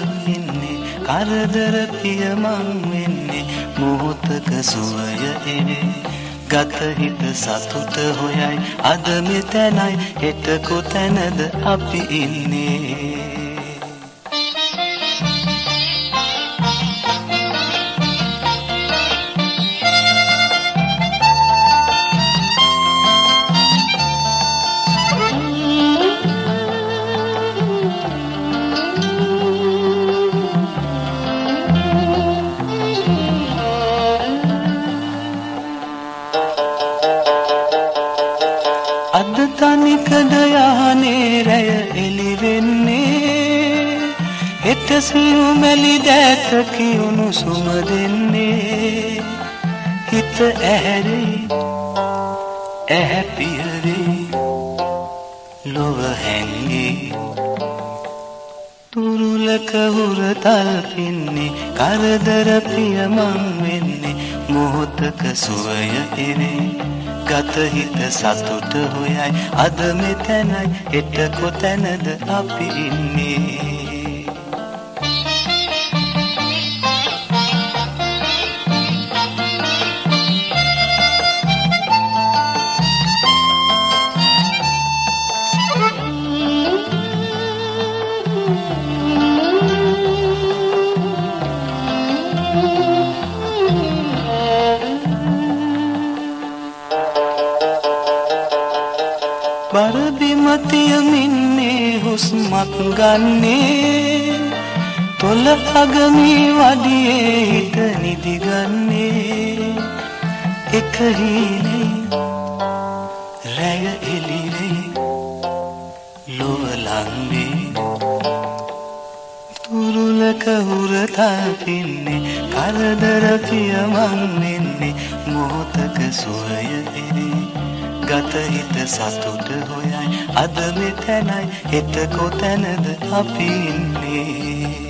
ඉන්නේ කරදර පිය මං වෙන්නේ මොහොතක සුවය එනේ ගත හිත සතුට හොයයි අද මෙතනයි හෙට කොතැනද අපි ඉන්නේ අද තනිකඩ යහනේ රැය එළි වෙන්නේ හෙට සියුමැලි දැත කියුණු සුම දෙන්නේ හිත ඇහැරේ ඇහැ පියවේ ලොව හැංගේ තුරුලක හුරතල් පින්නේ කරදර පිය මං වෙන්නේ මොහොතක සුවය එනේ ගත හිත සතුට හොයයි අද මෙතනයි හෙට කොතැනද අපි ඉන්නේ බරබිමතියමින්නේ හුස්මක් ගන්නේ තොල අගමී වඩියේ හිත නිදිගන්නේ එක හීනේ රැය එළිවේ ලොව ලංවේ තුරුලක හුරතල් පින්නේ කරදර පිය මං වෙන්නේ මොහොතක සුවය එනේ ගත හිත සතුට හොයයි අද මෙතනයි හෙට කොතැනද අපි ඉන්නේ